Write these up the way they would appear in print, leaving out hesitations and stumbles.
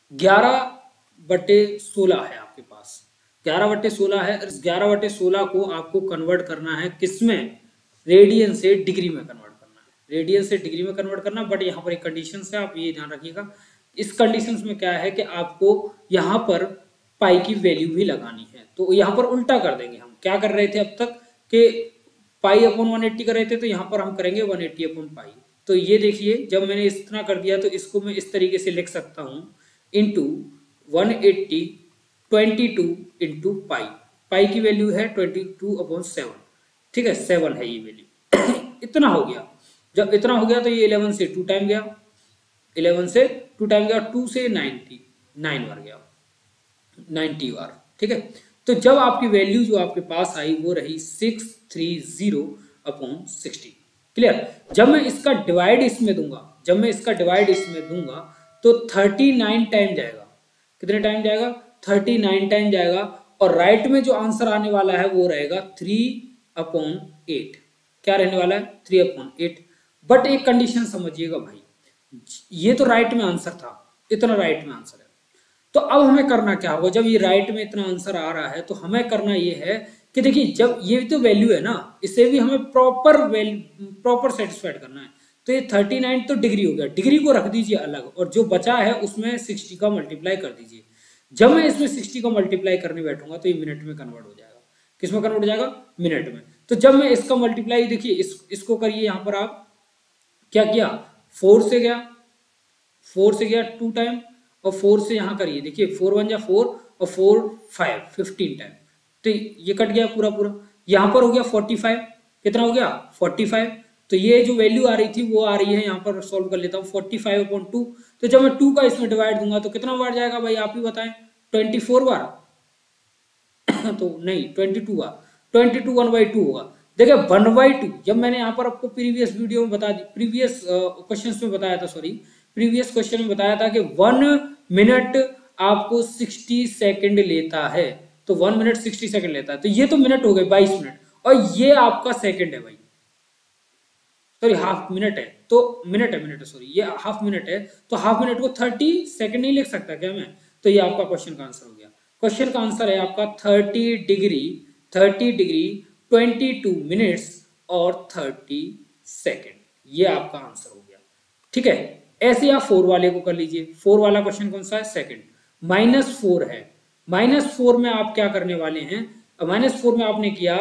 11/16 है आपके पास, 11/16 है। 11/16 को आपको कन्वर्ट करना है किसमें, रेडियन से डिग्री में कन्वर्ट करना है, रेडियन से डिग्री में कन्वर्ट करना। बट यहाँ पर एक कंडीशन है, आप ये ध्यान रखिएगा। इस कंडीशन में क्या है कि आपको यहाँ पर पाई की वैल्यू भी लगानी है। तो यहाँ पर उल्टा कर देंगे, हम क्या कर रहे थे अब तक कि पाई अपॉन 180 कर रहे थे, तो यहाँ पर हम करेंगे 180 अपॉन पाई। तो ये देखिए, जब मैंने इतना कर दिया तो इसको मैं इस तरीके से लिख सकता हूँ, इंटू 180 22 इंटू पाई। पाई की वैल्यू है 22/7, ठीक है, 7 है ये वैल्यू। इतना हो गया। जब इतना हो गया तो ये 11 से 2 टाइम गया, 11 से 2 टाइम गया, 2 से 9 बार गया, 90 बार, ठीक है। तो जब आपकी वैल्यू जो आपके पास आई वो रही 630/60। क्लियर। जब मैं इसका डिवाइड इसमें दूंगा, तो 39 टाइम जाएगा। कितने टाइम जाएगा, 39 टाइम जाएगा। और राइट में जो आंसर आने वाला है वो रहेगा 3/8। क्या रहने वाला है, 3/8। बट एक कंडीशन समझिएगा भाई, ये तो राइट में आंसर था, इतना राइट में आंसर है। तो अब हमें करना क्या होगा, जब ये राइट में इतना आंसर आ रहा है तो हमें करना ये है कि देखिए, जब ये तो वैल्यू है ना, इसे भी हमें प्रॉपर सेटिस्फाइड करना है। तो ये 39 तो डिग्री हो गया, डिग्री को रख दीजिए अलग, और जो बचा है उसमें 60 का मल्टीप्लाई कर दीजिए। जब मैं इसमें 60 का मल्टीप्लाई करने बैठूंगा तो ये मिनट में कन्वर्ट हो जाएगा। किसमें कन्वर्ट हो जाएगा, मिनट में। तो जब मैं इसका मल्टीप्लाई, देखिए इसको करिए, यहां पर आप क्या किया, 4 से गया, 2 टाइम, और 4 से यहां करिए, देखिए 4 1 जा 4 और 4 5 15 टाइम। तो ये कट गया पूरा पूरा। यहां पर हो गया 45, कितना हो गया 45। तो ये जो वैल्यू आ रही थी वो आ रही है, यहां पर सॉल्व कर लेता हूं, 45/2। तो जब मैं 2 का इसमें डिवाइड दूंगा तो कितना बार जाएगा भाई, आप ही बताएं, 24 बार। तो नहीं, 22 बार, 22 1/2 होगा। देखिए 1/2, जब मैंने यहाँ पर आपको प्रीवियस वीडियो में बता दी, प्रीवियस क्वेश्चन में बताया था, प्रीवियस क्वेश्चन में बताया था कि 1 मिनट आपको 60 सेकंड लेता है। तो 1 मिनट 60 सेकंड लेता है, तो ये तो मिनट हो गए 22 मिनट, और ये आपका सेकंड है भाई, सॉरी हाफ मिनट है, तो मिनट है, सॉरी ये हाफ मिनट है। तो हाफ मिनट को 30 सेकंड नहीं लिख सकता क्या मैं, तो ये आपका क्वेश्चन का आंसर हो गया। क्वेश्चन का आंसर है आपका 30 डिग्री 22 मिनट्स और 30 सेकंड, ये आपका आंसर हो गया, ठीक है। ऐसे आप 4 वाले को कर लीजिए। 4 वाला क्वेश्चन कौन सा है, सेकंड। -4 है, -4 में आप क्या करने वाले हैं, -4 में आपने किया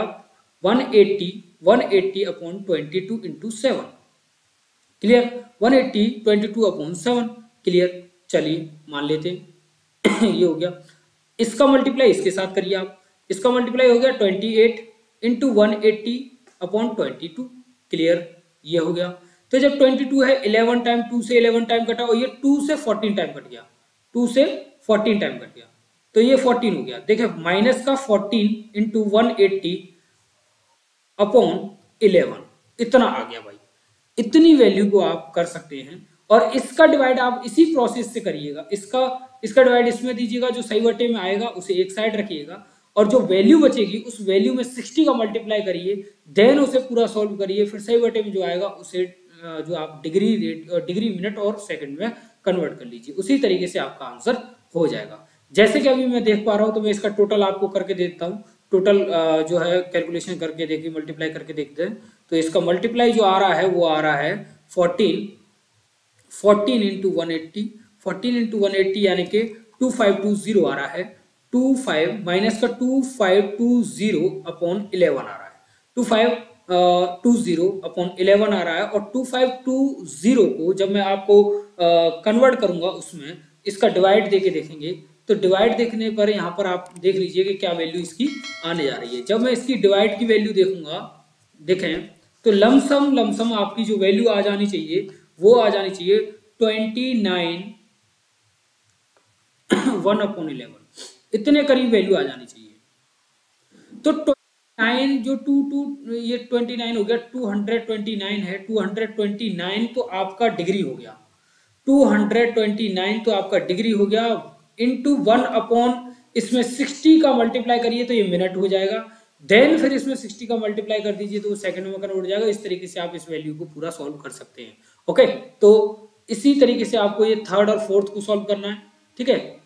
180/22 इंटू 7। क्लियर, 180/22/7। क्लियर, चलिए मान लेते हैं ये हो गया। इसका मल्टीप्लाई इसके साथ करिए आप, इसका मल्टीप्लाई हो गया 28 इंटू 180/22। क्लियर, ये हो गया। तो जब 22 है, 11 टाइम, 2 से 11 टाइम कटा, और ये 2 से 14 टाइम कट गया, 2 से 14 टाइम कट गया, तो ये 14 हो गया। देखिए माइनस का 14 इंटू 180/11, इतना आ गया भाई। इतनी वैल्यू को आप कर सकते हैं। और इसका डिवाइड आप इसी प्रोसेस से करिएगा, इसका डिवाइड इसमें दीजिएगा, जो सही बटे में आएगा उसे एक साइड रखिएगा, और जो वैल्यू बचेगी उस वैल्यू में 60 का मल्टीप्लाई करिए, देन उसे पूरा सॉल्व करिए, फिर सही बटे में जो आएगा उसे जो आप डिग्री मिनट और सेकंड में कन्वर्ट कर लीजिए। उसी तरीके से आपका आंसर हो जाएगा। जैसे कि अभी मैं देख पा रहा हूं, तो मैं इसका टोटल आपको करके देता हूं। टोटल जो है कैलकुलेशन करके देखिए, मल्टीप्लाई करके देखते हैं। तो इसका मल्टीप्लाई जो आ रहा है वो आ रहा है 14 इंटू 180, 14 इंटू 180 यानी कि 2520 आ रहा है। 25 माइनस का 2520/11 आ रहा है, 2520/11 आ रहा है। और 2520 को जब मैं आपको कन्वर्ट करूंगा उसमें, इसका डिवाइड देके देखेंगे, तो डिवाइड देखने पर यहाँ पर आप देख लीजिए कि क्या वैल्यू इसकी आने जा रही है। जब मैं इसकी डिवाइड की वैल्यू देखूंगा, देखें तो लमसम आपकी जो वैल्यू आ जानी चाहिए वो आ जानी चाहिए 29 1/11, इतने करीब वैल्यू आ जानी चाहिए। तो 29 जो ये 29 हो गया, 229 है, 229 तो आपका डिग्री हो गया, 229 तो आपका डिग्री हो गया, इंटू 1 इसमें 60 का मल्टीप्लाई करिए तो ये मिनट हो जाएगा, देन फिर इसमें 60 का मल्टीप्लाई कर दीजिए तो सेकंड में कन्वर्ट हो जाएगा। इस तरीके से आप इस वैल्यू को पूरा सॉल्व कर सकते हैं। ओके, तो इसी तरीके से आपको ये थर्ड और फोर्थ को सॉल्व करना है। ठीक है।